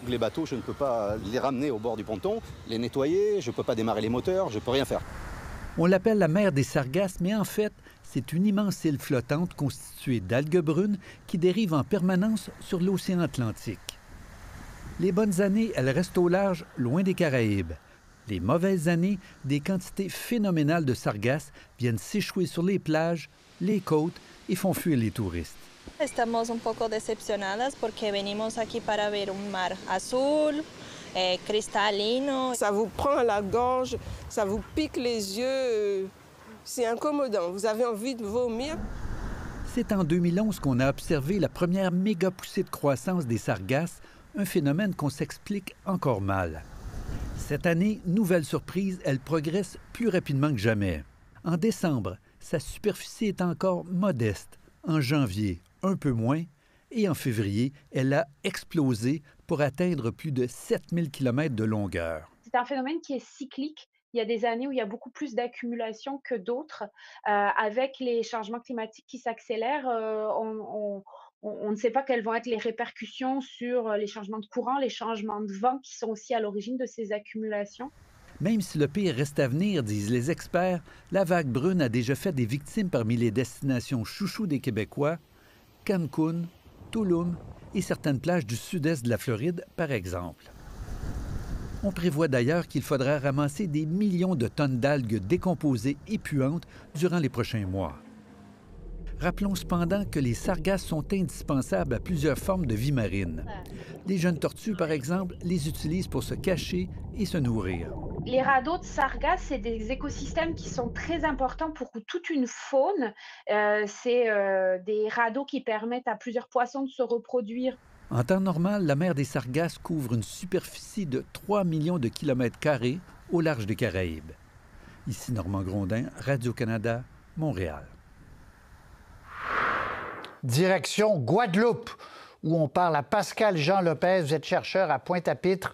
tous les bateaux, je ne peux pas les ramener au bord du ponton, les nettoyer, je ne peux pas démarrer les moteurs, je ne peux rien faire. On l'appelle la mer des Sargasses, mais en fait, c'est une immense île flottante constituée d'algues brunes qui dérive en permanence sur l'océan Atlantique. Les bonnes années, elles restent au large, loin des Caraïbes. Les mauvaises années, des quantités phénoménales de sargasses viennent s'échouer sur les plages, les côtes et font fuir les touristes. Estamos un poco decepcionadas porque venimos aquí para ver un mar azul, cristalino. Ça vous prend à la gorge, ça vous pique les yeux, c'est incommodant, vous avez envie de vomir. C'est en 2011 qu'on a observé la première méga poussée de croissance des sargasses, un phénomène qu'on s'explique encore mal. Cette année, nouvelle surprise, elle progresse plus rapidement que jamais. En décembre, sa superficie est encore modeste. En janvier, un peu moins. Et en février, elle a explosé pour atteindre plus de 7000 km de longueur. C'est un phénomène qui est cyclique. Il y a des années où il y a beaucoup plus d'accumulation que d'autres. Avec les changements climatiques qui s'accélèrent, on ne sait pas quelles vont être les répercussions sur les changements de courant, les changements de vent qui sont aussi à l'origine de ces accumulations. Même si le pire reste à venir, disent les experts, la vague brune a déjà fait des victimes parmi les destinations chouchous des Québécois, Cancun, Tulum et certaines plages du sud-est de la Floride, par exemple. On prévoit d'ailleurs qu'il faudra ramasser des millions de tonnes d'algues décomposées et puantes durant les prochains mois. Rappelons cependant que les sargasses sont indispensables à plusieurs formes de vie marine. Les jeunes tortues, par exemple, les utilisent pour se cacher et se nourrir. Les radeaux de sargasses, c'est des écosystèmes qui sont très importants pour toute une faune. C'est des radeaux qui permettent à plusieurs poissons de se reproduire. En temps normal, la mer des Sargasses couvre une superficie de 3 millions de kilomètres carrés au large des Caraïbes. Ici Normand Grondin, Radio-Canada, Montréal. Direction Guadeloupe, où on parle à Pascal Jean Lopez. Vous êtes chercheur à Pointe-à-Pitre.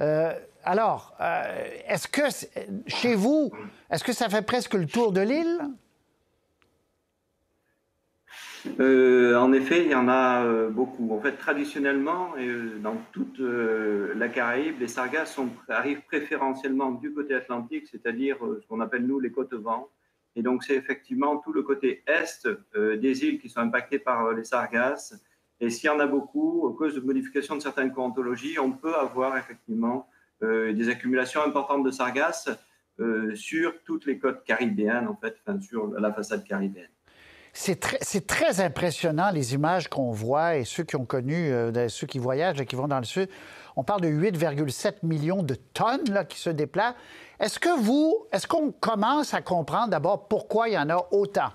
Est-ce que chez vous, est-ce que ça fait presque le tour de l'île? En effet, il y en a beaucoup. En fait, traditionnellement, dans toute la Caraïbe, les sargasses arrivent préférentiellement du côté atlantique, c'est-à-dire ce qu'on appelle, nous, les côtes vent. Et donc, c'est effectivement tout le côté est des îles qui sont impactées par les sargasses. Et s'il y en a beaucoup, à cause de modifications de certaines courantologies, on peut avoir effectivement des accumulations importantes de sargasses sur toutes les côtes caribéennes, en fait, enfin, sur la façade caribéenne. C'est très impressionnant, les images qu'on voit, et ceux qui ont connu, ceux qui voyagent et qui vont dans le sud. On parle de 8,7 millions de tonnes là, qui se déplacent. Est-ce qu'on commence à comprendre d'abord pourquoi il y en a autant?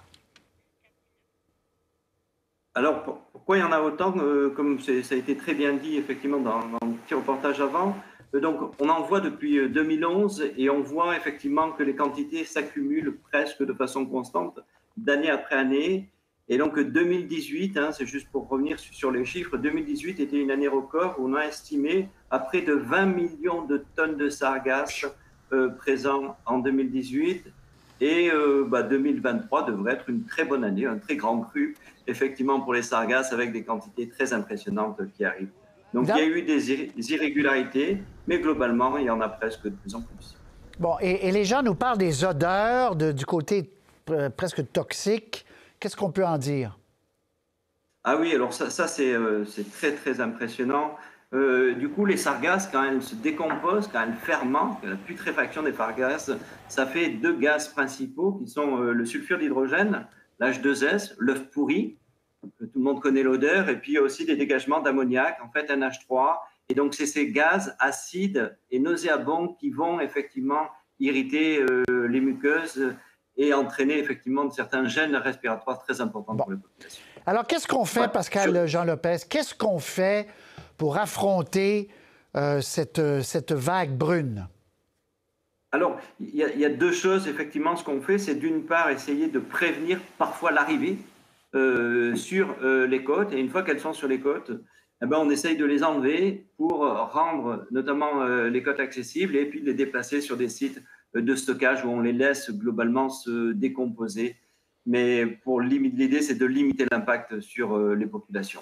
Alors, pourquoi il y en a autant? Comme ça a été très bien dit, effectivement, dans le petit reportage avant. Donc, on en voit depuis 2011 et on voit effectivement que les quantités s'accumulent presque de façon constante, d'année après année. Et donc 2018, c'est juste pour revenir sur les chiffres, 2018 était une année record où on a estimé à près de 20 millions de tonnes de sargasses présents en 2018. Et 2023 devrait être une très bonne année, un très grand cru, effectivement, pour les sargasses, avec des quantités très impressionnantes qui arrivent. Donc il y a eu des irrégularités, mais globalement, il y en a presque de plus en plus. Bon, et les gens nous parlent des odeurs, du côté presque toxique. Qu'est-ce qu'on peut en dire? Ah oui, alors ça c'est très, très impressionnant. Du coup, les sargasses, quand elles se décomposent, quand elles fermentent, la putréfaction des sargasses, ça fait deux gaz principaux qui sont le sulfure d'hydrogène, l'H2S, l'œuf pourri, que tout le monde connaît l'odeur, et puis il y a aussi des dégagements d'ammoniac, en fait NH3. Et donc, c'est ces gaz acides et nauséabonds qui vont effectivement irriter les muqueuses et entraîner effectivement certains gènes respiratoires très importants pour les populations. Alors, qu'est-ce qu'on fait, Pascal Jean Lopez? Qu'est-ce qu'on fait pour affronter cette vague brune? Alors, il y a deux choses, effectivement. Ce qu'on fait, c'est d'une part essayer de prévenir parfois l'arrivée sur les côtes. Et une fois qu'elles sont sur les côtes, on essaye de les enlever pour rendre notamment les côtes accessibles et puis les déplacer sur des sites de stockage où on les laisse globalement se décomposer. Mais l'idée, c'est de limiter l'impact sur les populations.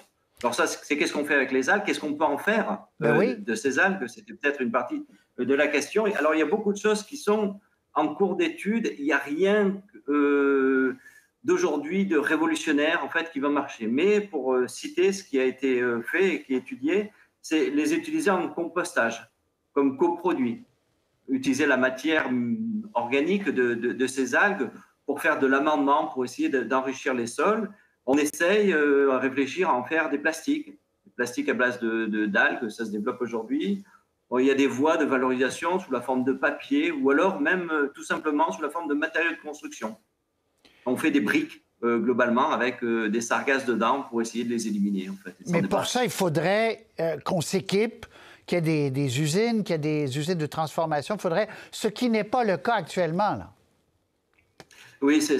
Alors ça, c'est qu'est-ce qu'on fait avec les algues? Qu'est-ce qu'on peut en faire de ces algues? C'était peut-être une partie de la question. Et alors, il y a beaucoup de choses qui sont en cours d'étude. Il n'y a rien d'aujourd'hui de révolutionnaire, en fait, qui va marcher. Mais pour citer ce qui a été fait et qui est étudié, c'est les utiliser en compostage, comme coproduit. Utiliser la matière organique de ces algues pour faire de l'amendement, pour essayer d'enrichir les sols. On essaye à réfléchir à en faire des plastiques à base d'algues, ça se développe aujourd'hui. Bon, il y a des voies de valorisation sous la forme de papier ou alors même tout simplement sous la forme de matériaux de construction. On fait des briques globalement avec des sargasses dedans pour essayer de les éliminer. En fait. Mais pour ça, il faudrait qu'on s'équipe, qu'il y ait des usines, qu'il y ait des usines de transformation. Il faudrait, ce qui n'est pas le cas actuellement, là. Oui, c'est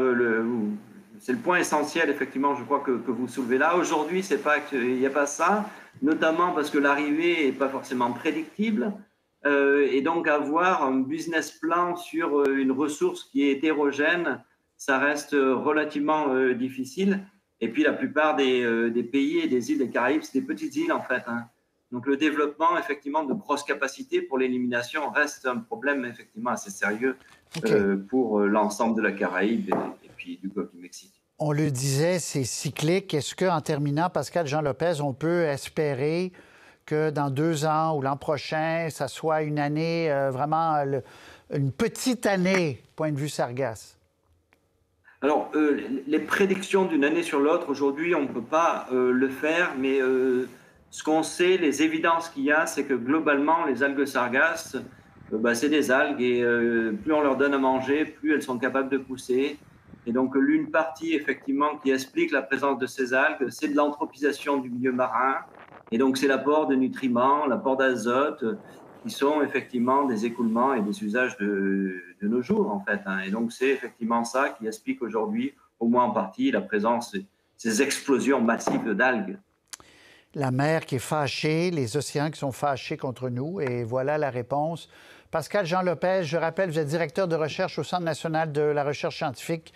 le point essentiel, effectivement, je crois que vous soulevez là. Aujourd'hui, il n'y a pas ça, notamment parce que l'arrivée n'est pas forcément prédictible. Et donc, avoir un business plan sur une ressource qui est hétérogène, ça reste relativement difficile. Et puis, la plupart des pays et des îles des Caraïbes, c'est des petites îles, en fait. Hein. Donc, le développement, effectivement, de grosses capacités pour l'élimination reste un problème, effectivement, assez sérieux pour l'ensemble de la Caraïbe et puis du Golfe du Mexique. On le disait, c'est cyclique. Est-ce qu'en terminant, Pascal Jean Lopez, on peut espérer que dans 2 ans ou l'an prochain, ça soit une année, vraiment une petite année, point de vue sargasse? Alors, les prédictions d'une année sur l'autre, aujourd'hui, on ne peut pas le faire, mais ce qu'on sait, les évidences qu'il y a, c'est que globalement, les algues sargasses, c'est des algues et plus on leur donne à manger, plus elles sont capables de pousser. Et donc, l'une partie, effectivement, qui explique la présence de ces algues, c'est de l'anthropisation du milieu marin. Et donc, c'est l'apport de nutriments, l'apport d'azote, qui sont effectivement des écoulements et des usages de nos jours, en fait. Hein. Et donc, c'est effectivement ça qui explique aujourd'hui, au moins en partie, la présence de ces explosions massives d'algues. La mer qui est fâchée, les océans qui sont fâchés contre nous, et voilà la réponse. Pascal Jean Lopez, je rappelle, vous êtes directeur de recherche au Centre national de la recherche scientifique.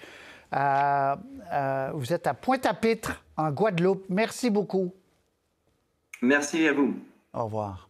Vous êtes à Pointe-à-Pitre, en Guadeloupe. Merci beaucoup. Merci à vous. Au revoir.